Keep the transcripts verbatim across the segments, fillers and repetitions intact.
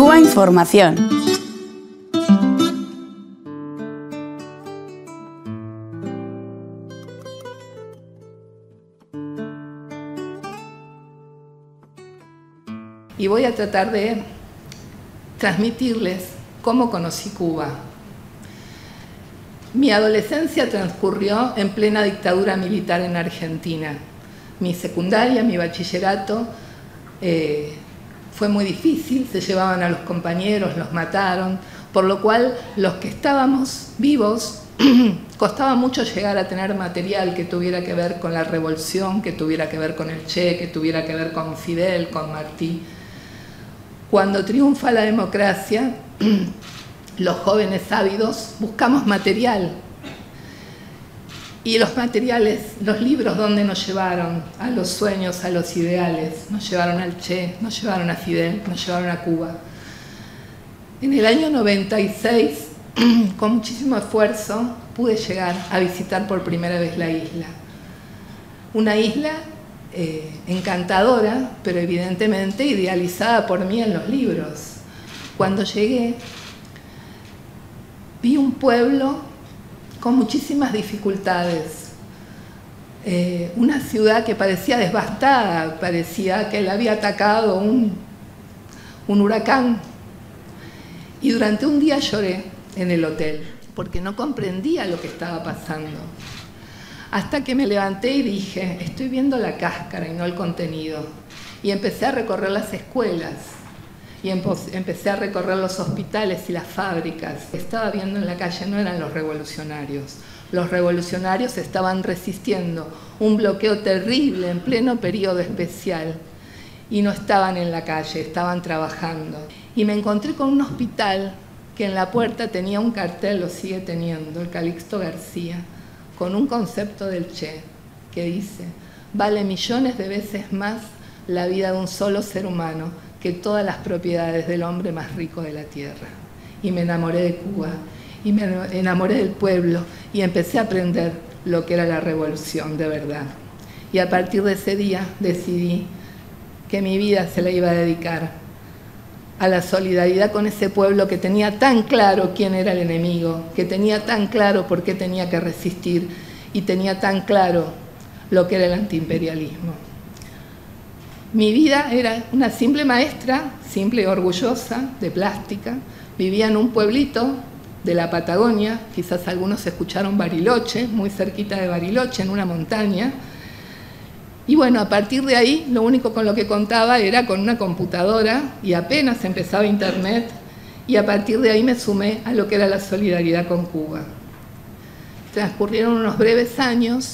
Cuba Información. Y voy a tratar de transmitirles cómo conocí Cuba. Mi adolescencia transcurrió en plena dictadura militar en Argentina. Mi secundaria, mi bachillerato eh, fue muy difícil, se llevaban a los compañeros, los mataron, por lo cual los que estábamos vivos costaba mucho llegar a tener material que tuviera que ver con la revolución, que tuviera que ver con el Che, que tuviera que ver con Fidel, con Martí. Cuando triunfa la democracia, los jóvenes ávidos buscamos material. Y los materiales, los libros, ¿dónde nos llevaron? A los sueños, a los ideales. Nos llevaron al Che, nos llevaron a Fidel, nos llevaron a Cuba. En el año noventa y seis, con muchísimo esfuerzo, pude llegar a visitar por primera vez la isla. Una isla eh, encantadora, pero evidentemente idealizada por mí en los libros. Cuando llegué, vi un pueblo con muchísimas dificultades, eh, una ciudad que parecía devastada, parecía que la había atacado un, un huracán. Y durante un día lloré en el hotel, porque no comprendía lo que estaba pasando. Hasta que me levanté y dije, estoy viendo la cáscara y no el contenido. Y empecé a recorrer las escuelas. Y empecé a recorrer los hospitales y las fábricas. Lo que estaba viendo en la calle no eran los revolucionarios. Los revolucionarios estaban resistiendo un bloqueo terrible en pleno periodo especial. Y no estaban en la calle, estaban trabajando. Y me encontré con un hospital que en la puerta tenía un cartel, lo sigue teniendo, el Calixto García, con un concepto del Che, que dice, vale millones de veces más la vida de un solo ser humano que todas las propiedades del hombre más rico de la tierra. Y me enamoré de Cuba, y me enamoré del pueblo, y empecé a aprender lo que era la revolución de verdad. Y a partir de ese día decidí que mi vida se la iba a dedicar a la solidaridad con ese pueblo que tenía tan claro quién era el enemigo, que tenía tan claro por qué tenía que resistir, y tenía tan claro lo que era el antiimperialismo. Mi vida era una simple maestra, simple y orgullosa, de plástica. Vivía en un pueblito de la Patagonia, quizás algunos escucharon Bariloche, muy cerquita de Bariloche, en una montaña. Y bueno, a partir de ahí, lo único con lo que contaba era con una computadora, y apenas empezaba internet, y a partir de ahí me sumé a lo que era la solidaridad con Cuba. Transcurrieron unos breves años,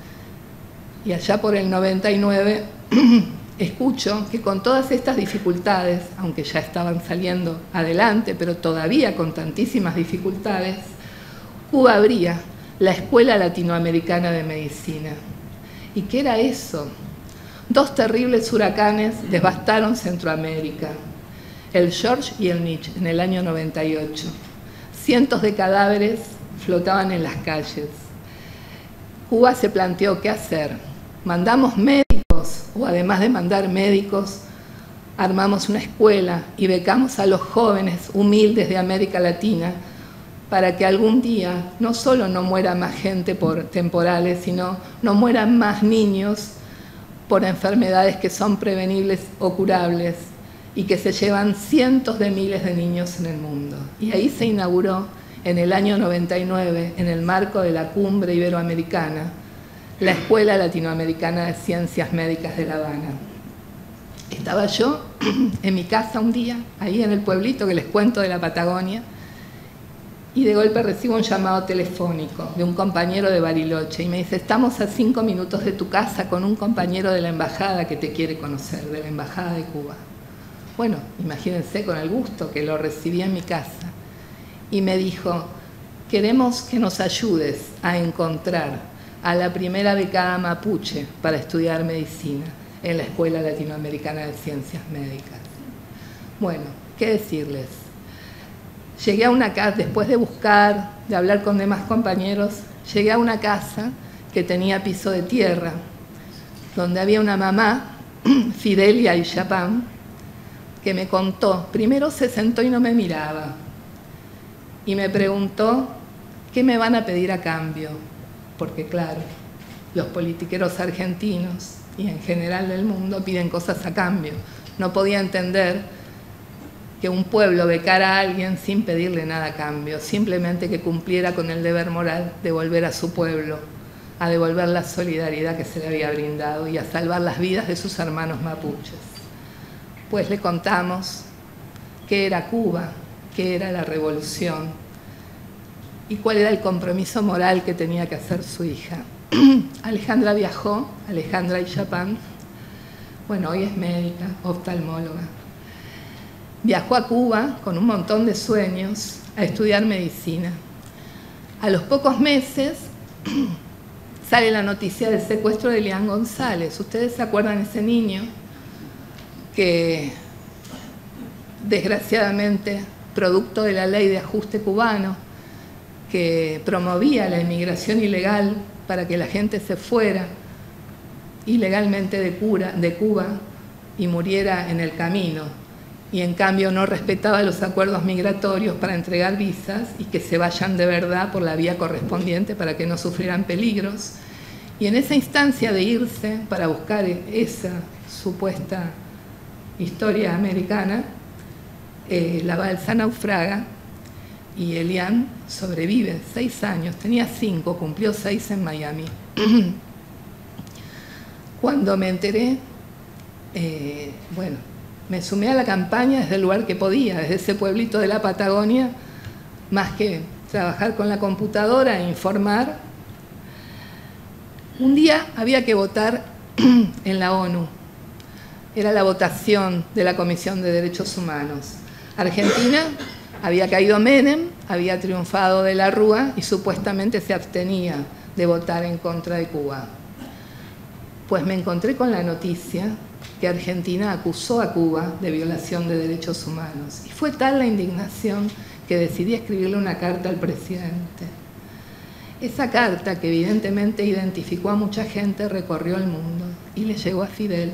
y allá por el noventa y nueve... escucho que con todas estas dificultades, aunque ya estaban saliendo adelante, pero todavía con tantísimas dificultades, Cuba abría la Escuela Latinoamericana de Medicina. ¿Y qué era eso? Dos terribles huracanes devastaron Centroamérica, el George y el Mitch, en el año noventa y ocho. Cientos de cadáveres flotaban en las calles. Cuba se planteó qué hacer. Mandamos médicos, o además de mandar médicos, armamos una escuela y becamos a los jóvenes humildes de América Latina para que algún día no solo no muera más gente por temporales, sino no mueran más niños por enfermedades que son prevenibles o curables y que se llevan cientos de miles de niños en el mundo. Y ahí se inauguró en el año noventa y nueve, en el marco de la Cumbre Iberoamericana, la Escuela Latinoamericana de Ciencias Médicas de La Habana. Estaba yo en mi casa un día, ahí en el pueblito que les cuento de la Patagonia, y de golpe recibo un llamado telefónico de un compañero de Bariloche, y me dice, estamos a cinco minutos de tu casa con un compañero de la embajada que te quiere conocer, de la embajada de Cuba. Bueno, imagínense con el gusto que lo recibí en mi casa. Y me dijo, queremos que nos ayudes a encontrar a la primera becada mapuche para estudiar medicina en la Escuela Latinoamericana de Ciencias Médicas. Bueno, ¿qué decirles? Llegué a una casa, después de buscar, de hablar con demás compañeros, llegué a una casa que tenía piso de tierra, donde había una mamá, Fidelia y Chapán, que me contó, primero se sentó y no me miraba, y me preguntó qué me van a pedir a cambio, porque claro, los politiqueros argentinos y en general del mundo piden cosas a cambio. No podía entender que un pueblo becara a alguien sin pedirle nada a cambio, simplemente que cumpliera con el deber moral de volver a su pueblo, a devolver la solidaridad que se le había brindado y a salvar las vidas de sus hermanos mapuches. Pues le contamos qué era Cuba, qué era la revolución y cuál era el compromiso moral que tenía que hacer su hija. Alejandra viajó, Alejandra Illapán, bueno, hoy es médica, oftalmóloga. Viajó a Cuba con un montón de sueños a estudiar medicina. A los pocos meses sale la noticia del secuestro de Elian González. ¿Ustedes se acuerdan de ese niño que, desgraciadamente, producto de la ley de ajuste cubano, que promovía la inmigración ilegal para que la gente se fuera ilegalmente de, cura, de Cuba y muriera en el camino, y en cambio no respetaba los acuerdos migratorios para entregar visas y que se vayan de verdad por la vía correspondiente para que no sufrieran peligros? Y en esa instancia de irse para buscar esa supuesta historia americana, eh, la balsa naufraga y Elian sobrevive seis años, tenía cinco, cumplió seis en Miami. Cuando me enteré, eh, bueno, me sumé a la campaña desde el lugar que podía, desde ese pueblito de la Patagonia, más que trabajar con la computadora e informar. Un día había que votar en la ONU, era la votación de la Comisión de Derechos Humanos. Argentina había caído Menem, había triunfado de la Rúa y supuestamente se abstenía de votar en contra de Cuba. Pues me encontré con la noticia que Argentina acusó a Cuba de violación de derechos humanos. Y fue tal la indignación que decidí escribirle una carta al presidente. Esa carta, que evidentemente identificó a mucha gente, recorrió el mundo y le llegó a Fidel.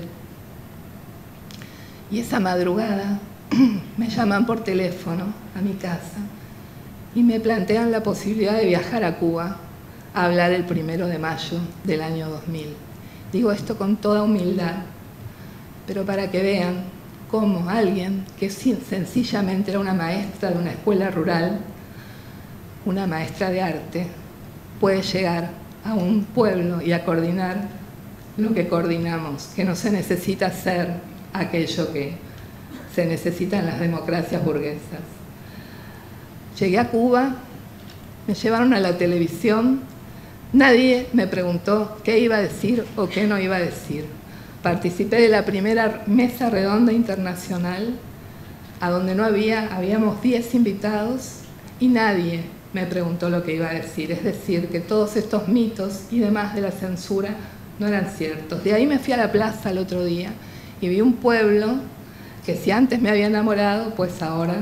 Y esa madrugada me llaman por teléfono a mi casa y me plantean la posibilidad de viajar a Cuba a hablar el primero de mayo del año dos mil. Digo esto con toda humildad, pero para que vean cómo alguien que sencillamente era una maestra de una escuela rural, una maestra de arte, puede llegar a un pueblo y a coordinar lo que coordinamos, que no se necesita hacer aquello que se necesita en las democracias burguesas. Llegué a Cuba, me llevaron a la televisión. Nadie me preguntó qué iba a decir o qué no iba a decir. Participé de la primera mesa redonda internacional, a donde no había, habíamos diez invitados y nadie me preguntó lo que iba a decir. Es decir, que todos estos mitos y demás de la censura no eran ciertos. De ahí me fui a la plaza el otro día y vi un pueblo que si antes me había enamorado, pues ahora.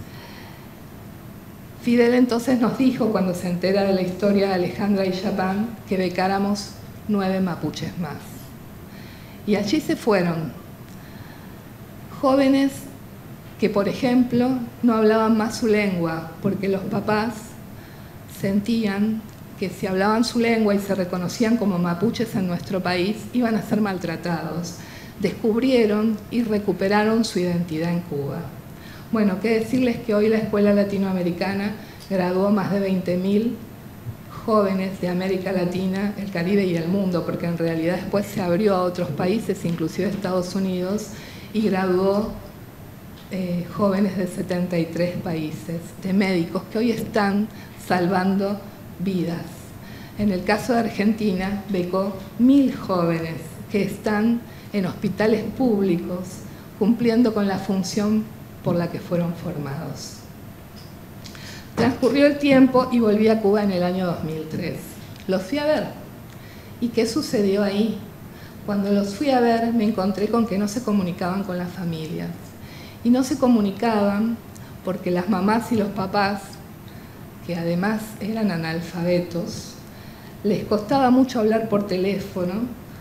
Fidel entonces nos dijo, cuando se entera de la historia de Alejandra Illapán, que becáramos nueve mapuches más. Y allí se fueron jóvenes que, por ejemplo, no hablaban más su lengua, porque los papás sentían que si hablaban su lengua y se reconocían como mapuches en nuestro país, iban a ser maltratados. Descubrieron y recuperaron su identidad en Cuba. Bueno, qué decirles que hoy la Escuela Latinoamericana graduó más de veinte mil jóvenes de América Latina, el Caribe y el mundo, porque en realidad después se abrió a otros países, inclusive Estados Unidos, y graduó eh, jóvenes de setenta y tres países, de médicos que hoy están salvando vidas. En el caso de Argentina, becó mil jóvenes que están en hospitales públicos cumpliendo con la función por la que fueron formados. Transcurrió el tiempo y volví a Cuba en el año dos mil tres. Los fui a ver. ¿Y qué sucedió ahí? Cuando los fui a ver me encontré con que no se comunicaban con las familias. Y no se comunicaban porque las mamás y los papás, que además eran analfabetos, les costaba mucho hablar por teléfono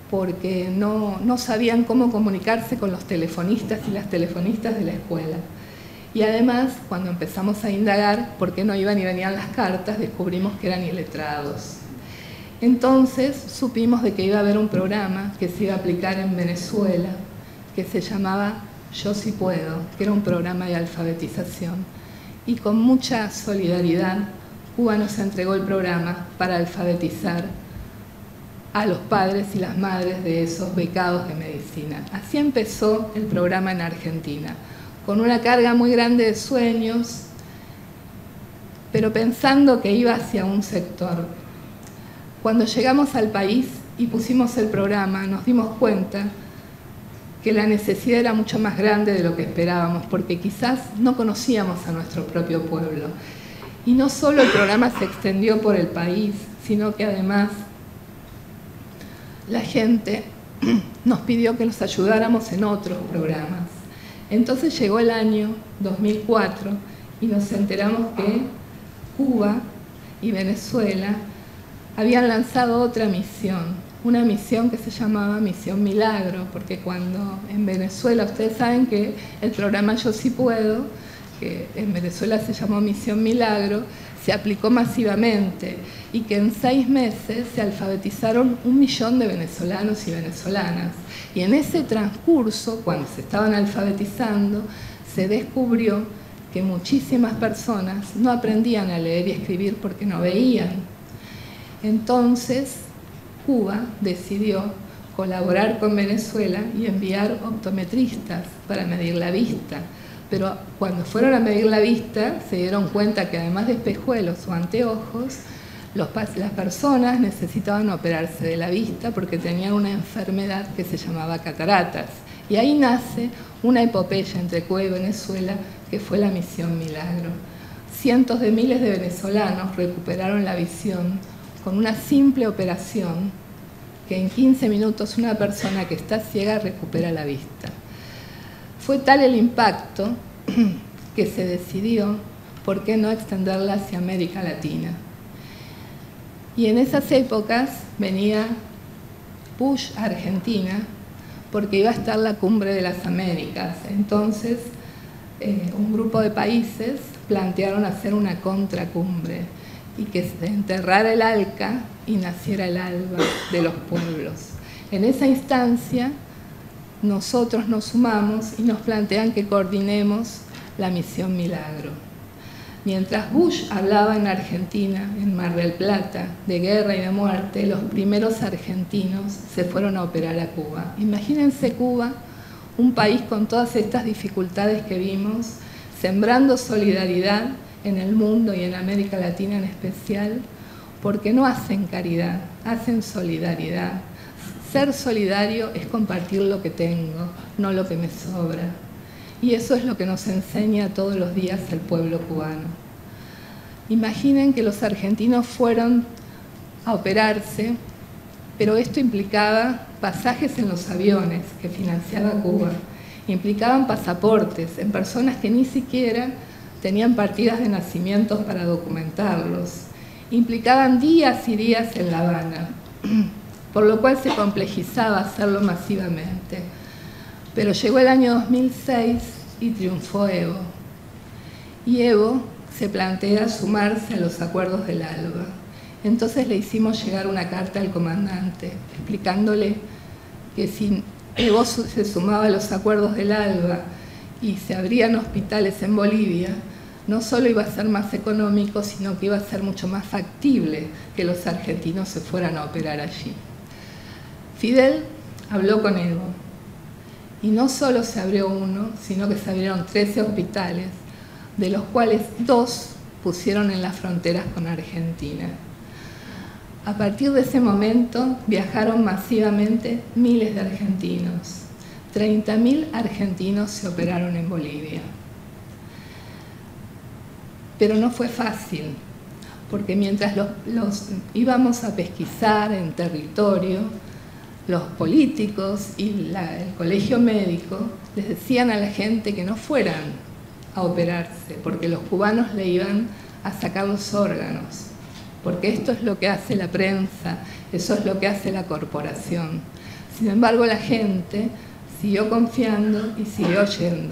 porque no, no sabían cómo comunicarse con los telefonistas y las telefonistas de la escuela. Y además, cuando empezamos a indagar por qué no iban y venían las cartas, descubrimos que eran iletrados. Entonces supimos de que iba a haber un programa que se iba a aplicar en Venezuela, que se llamaba Yo Sí Puedo, que era un programa de alfabetización. Y con mucha solidaridad, Cuba nos entregó el programa para alfabetizar a los padres y las madres de esos becados de medicina. Así empezó el programa en Argentina, con una carga muy grande de sueños, pero pensando que iba hacia un sector. Cuando llegamos al país y pusimos el programa, nos dimos cuenta que la necesidad era mucho más grande de lo que esperábamos, porque quizás no conocíamos a nuestro propio pueblo. Y no solo el programa se extendió por el país, sino que además la gente nos pidió que nos ayudáramos en otros programas. Entonces llegó el año dos mil cuatro y nos enteramos que Cuba y Venezuela habían lanzado otra misión, una misión que se llamaba Misión Milagro, porque cuando en Venezuela, ustedes saben que el programa Yo Sí Puedo, que en Venezuela se llamó Misión Milagro, se aplicó masivamente y que en seis meses se alfabetizaron un millón de venezolanos y venezolanas. Y en ese transcurso, cuando se estaban alfabetizando, se descubrió que muchísimas personas no aprendían a leer y escribir porque no veían. Entonces, Cuba decidió colaborar con Venezuela y enviar optometristas para medir la vista. Pero cuando fueron a medir la vista, se dieron cuenta que además de espejuelos o anteojos, los, las personas necesitaban operarse de la vista porque tenían una enfermedad que se llamaba cataratas. Y ahí nace una epopeya entre Cuba y Venezuela, que fue la Misión Milagro. Cientos de miles de venezolanos recuperaron la visión con una simple operación, que en quince minutos una persona que está ciega recupera la vista. Fue tal el impacto que se decidió por qué no extenderla hacia América Latina. Y en esas épocas venía Bush a Argentina porque iba a estar la Cumbre de las Américas. Entonces, eh, un grupo de países plantearon hacer una contracumbre y que se enterrara el ALCA y naciera el ALBA de los pueblos. En esa instancia, nosotros nos sumamos y nos plantean que coordinemos la Misión Milagro. Mientras Bush hablaba en Argentina, en Mar del Plata, de guerra y de muerte, los primeros argentinos se fueron a operar a Cuba. Imagínense Cuba, un país con todas estas dificultades que vimos, sembrando solidaridad en el mundo y en América Latina en especial, porque no hacen caridad, hacen solidaridad. Ser solidario es compartir lo que tengo, no lo que me sobra. Y eso es lo que nos enseña todos los días el pueblo cubano. Imaginen que los argentinos fueron a operarse, pero esto implicaba pasajes en los aviones que financiaba Cuba, implicaban pasaportes en personas que ni siquiera tenían partidas de nacimientos para documentarlos, implicaban días y días en La Habana, por lo cual se complejizaba hacerlo masivamente. Pero llegó el año dos mil seis y triunfó Evo. Y Evo se plantea sumarse a los acuerdos del ALBA. Entonces le hicimos llegar una carta al comandante explicándole que si Evo se sumaba a los acuerdos del ALBA y se abrían hospitales en Bolivia, no solo iba a ser más económico, sino que iba a ser mucho más factible que los argentinos se fueran a operar allí. Fidel habló con Evo. Y no solo se abrió uno, sino que se abrieron trece hospitales, de los cuales dos pusieron en las fronteras con Argentina. A partir de ese momento viajaron masivamente miles de argentinos. treinta mil argentinos se operaron en Bolivia. Pero no fue fácil, porque mientras los, los íbamos a pesquisar en territorio, los políticos y la, el colegio médico les decían a la gente que no fueran a operarse, porque los cubanos le iban a sacar los órganos, porque esto es lo que hace la prensa, eso es lo que hace la corporación. Sin embargo, la gente siguió confiando y siguió yendo.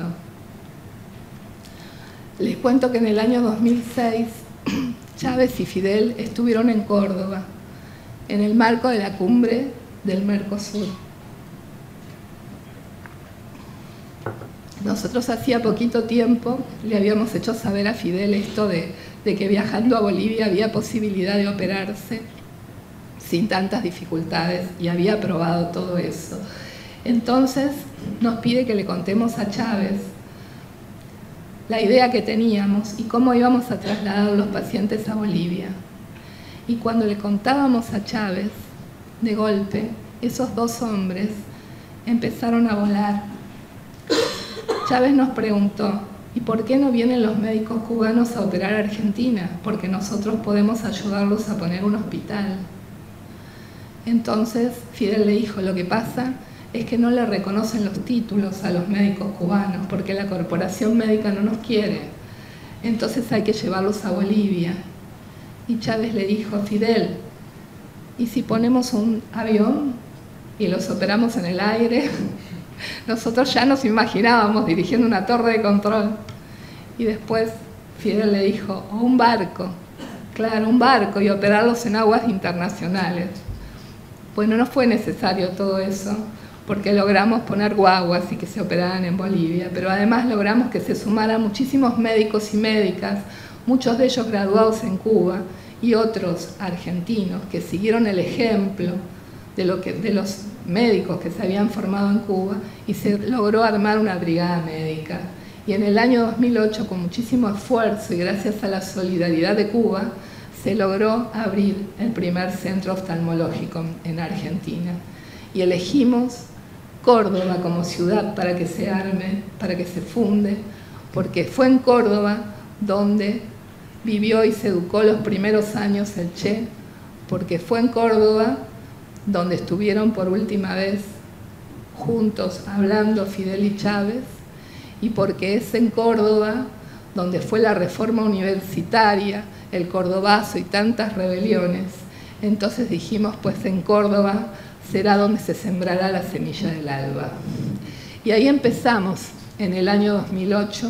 Les cuento que en el año dos mil seis, Chávez y Fidel estuvieron en Córdoba, en el marco de la cumbre del Mercosur. Nosotros hacía poquito tiempo le habíamos hecho saber a Fidel esto de, de que viajando a Bolivia había posibilidad de operarse sin tantas dificultades y había probado todo eso. Entonces nos pide que le contemos a Chávez la idea que teníamos y cómo íbamos a trasladar los pacientes a Bolivia. Y cuando le contábamos a Chávez, de golpe, esos dos hombres empezaron a volar. Chávez nos preguntó, ¿y por qué no vienen los médicos cubanos a operar a Argentina? Porque nosotros podemos ayudarlos a poner un hospital. Entonces Fidel le dijo, lo que pasa es que no le reconocen los títulos a los médicos cubanos porque la corporación médica no nos quiere. Entonces hay que llevarlos a Bolivia. Y Chávez le dijo, Fidel, ¿y si ponemos un avión y los operamos en el aire? Nosotros ya nos imaginábamos dirigiendo una torre de control. Y después Fidel le dijo, o un barco, claro, un barco, y operarlos en aguas internacionales. Bueno, no fue necesario todo eso, porque logramos poner guaguas y que se operaran en Bolivia, pero además logramos que se sumaran muchísimos médicos y médicas, muchos de ellos graduados en Cuba, y otros argentinos que siguieron el ejemplo de, lo que, de los médicos que se habían formado en Cuba, y se logró armar una brigada médica. Y en el año dos mil ocho, con muchísimo esfuerzo y gracias a la solidaridad de Cuba, se logró abrir el primer centro oftalmológico en Argentina. Y elegimos Córdoba como ciudad para que se arme, para que se funde, porque fue en Córdoba donde vivió y se educó los primeros años el Che, porque fue en Córdoba donde estuvieron por última vez juntos hablando Fidel y Chávez, y porque es en Córdoba donde fue la reforma universitaria, el cordobazo y tantas rebeliones. Entonces dijimos, pues en Córdoba será donde se sembrará la semilla del alba. Y ahí empezamos, en el año dos mil ocho,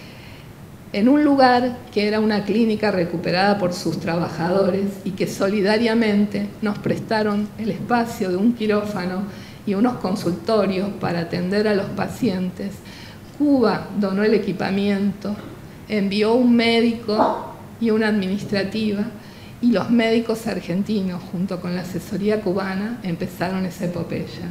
en un lugar que era una clínica recuperada por sus trabajadores y que solidariamente nos prestaron el espacio de un quirófano y unos consultorios para atender a los pacientes. Cuba donó el equipamiento, envió un médico y una administrativa, y los médicos argentinos, junto con la asesoría cubana, empezaron esa epopeya.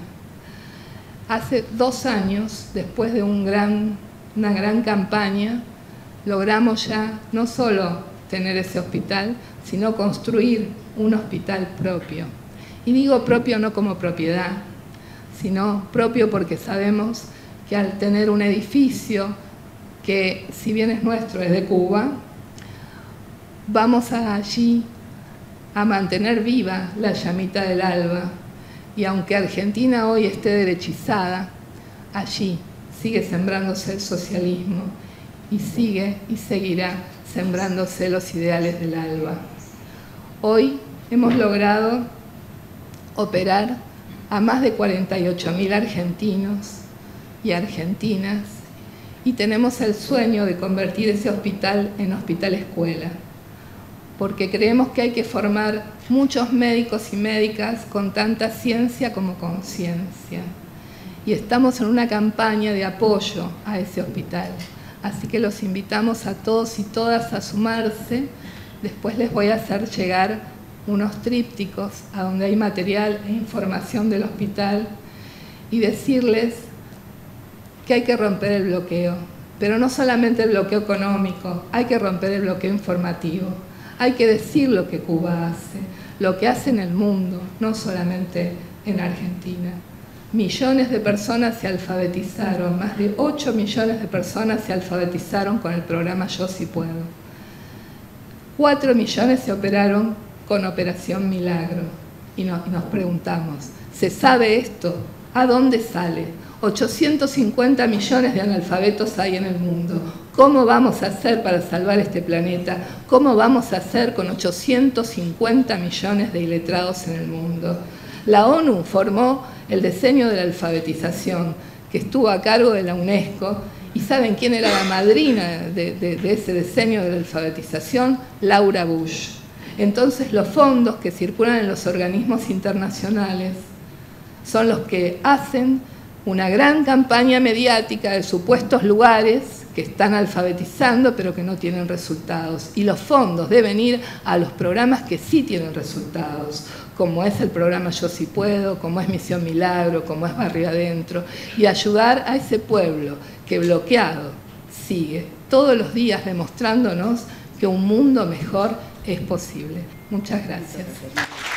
Hace dos años, después de un gran, una gran campaña, logramos ya no solo tener ese hospital, sino construir un hospital propio. Y digo propio no como propiedad, sino propio porque sabemos que al tener un edificio que, si bien es nuestro, es de Cuba, vamos a allí a mantener viva la llamita del alba. Y aunque Argentina hoy esté derechizada, allí sigue sembrándose el socialismo y sigue y seguirá sembrándose los ideales del alba. Hoy hemos logrado operar a más de cuarenta y ocho mil argentinos y argentinas, y tenemos el sueño de convertir ese hospital en hospital escuela, porque creemos que hay que formar muchos médicos y médicas con tanta ciencia como conciencia. Y estamos en una campaña de apoyo a ese hospital. Así que los invitamos a todos y todas a sumarse. Después les voy a hacer llegar unos trípticos a donde hay material e información del hospital y decirles que hay que romper el bloqueo. Pero no solamente el bloqueo económico, hay que romper el bloqueo informativo. Hay que decir lo que Cuba hace, lo que hace en el mundo, no solamente en Argentina. Millones de personas se alfabetizaron, más de ocho millones de personas se alfabetizaron con el programa Yo Sí Puedo. cuatro millones se operaron con Operación Milagro. Y, no, y nos preguntamos, ¿se sabe esto? ¿A dónde sale? ochocientos cincuenta millones de analfabetos hay en el mundo. ¿Cómo vamos a hacer para salvar este planeta? ¿Cómo vamos a hacer con ochocientos cincuenta millones de iletrados en el mundo? La ONU formó el diseño de la alfabetización, que estuvo a cargo de la UNESCO, y ¿saben quién era la madrina de, de, de ese diseño de la alfabetización? Laura Bush. Entonces los fondos que circulan en los organismos internacionales son los que hacen una gran campaña mediática de supuestos lugares que están alfabetizando pero que no tienen resultados. Y los fondos deben ir a los programas que sí tienen resultados, como es el programa Yo Sí Puedo, como es Misión Milagro, como es Barrio Adentro, y ayudar a ese pueblo que bloqueado sigue todos los días demostrándonos que un mundo mejor es posible. Muchas gracias.